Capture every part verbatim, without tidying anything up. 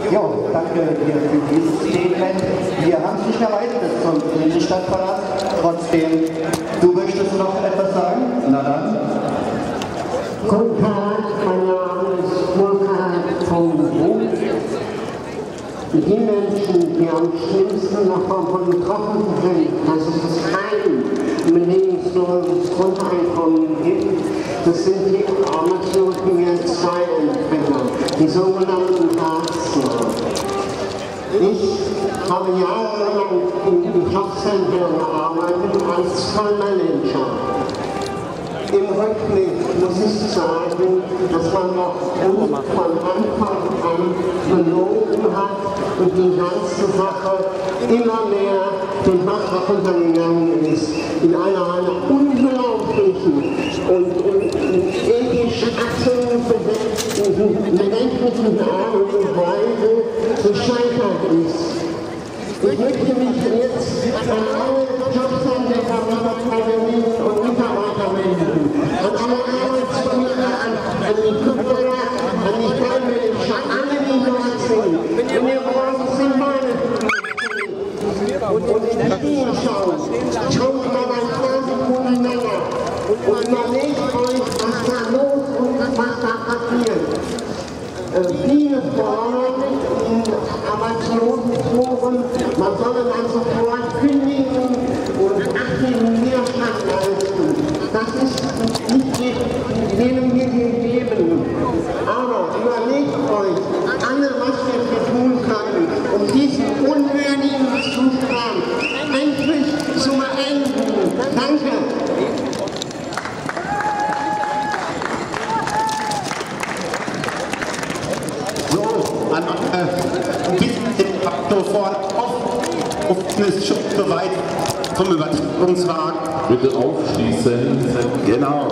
Ja, danke dir für dieses Statement. Wir haben es nicht mehr weit bis zum Stadtpalast. Trotzdem, du möchtest noch etwas sagen? Na dann. Guten Tag, mein Name ist Burkhard von Buch. Die Menschen, die am schlimmsten davon betroffen sind, dass es kein bedingungsloses Grundeinkommen gibt, das sind die arbeitslosen Hartz-zwei-Empfänger, die sogenannten Hartz-Ler. Ich habe jahrelang im Jobcenter gearbeitet als Vollmanager. Im Rückblick muss ich sagen, dass man noch von Anfang an belogen hat und die ganze Sache immer mehr den Bach runtergegangen ist. In einer, einer unglaublichen und, und ethisch atembedingten Art und Weise gescheitert ist. Ich möchte mich jetzt an alle Jobcenter-Mitarbeiterinnen und Mitarbeiter wenden, an alle Arbeitsvermittler, an, an die Kupferer, an die Fallmanager, alle, die dort sind. Wenn ihr braucht, sind meine und in den Spielen schauen. Schaut mal ein paar Sekunden länger und überlegt euch, was da los und was da passiert. Äh, viele fordern in Arbeitslosenforen, man solle dann sofort kündigen und aktiven Widerstand leisten. Das ist nicht jedem hier gegeben. Aber überlegt euch alle, was wir hier tun können, um diesen unwürdigen Zustand endlich zu beenden. Danke. An äh, bis sofort auf, auf ist schon soweit zum Übertragungswagen. Bitte aufschließen. Genau.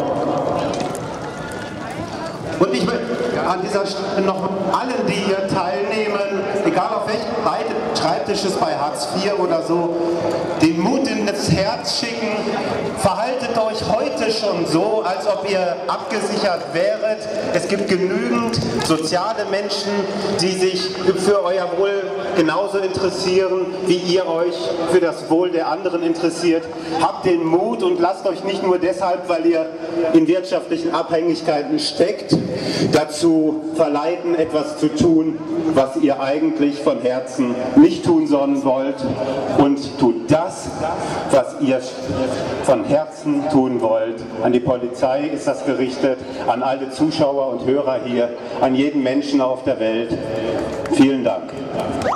Und ich möchte an dieser Stelle noch allen, die hier teilnehmen, egal auf welcher Seite des Schreibtisches bei Hartz vier oder so, den Mut ins Herz schicken. Verhaltet euch heute schon so, als ob ihr abgesichert wäret. Es gibt genügend soziale Menschen, die sich für euer Wohl genauso interessieren, wie ihr euch für das Wohl der anderen interessiert. Habt den Mut und lasst euch nicht nur deshalb, weil ihr in wirtschaftlichen Abhängigkeiten steckt, dazu verleiten, etwas zu tun, was ihr eigentlich von Herzen nicht tun sollen wollt, und tut das, was ihr von Herzen tun wollt. An die Polizei ist das gerichtet, an alle Zuschauer und Hörer hier, an jeden Menschen auf der Welt. Vielen Dank.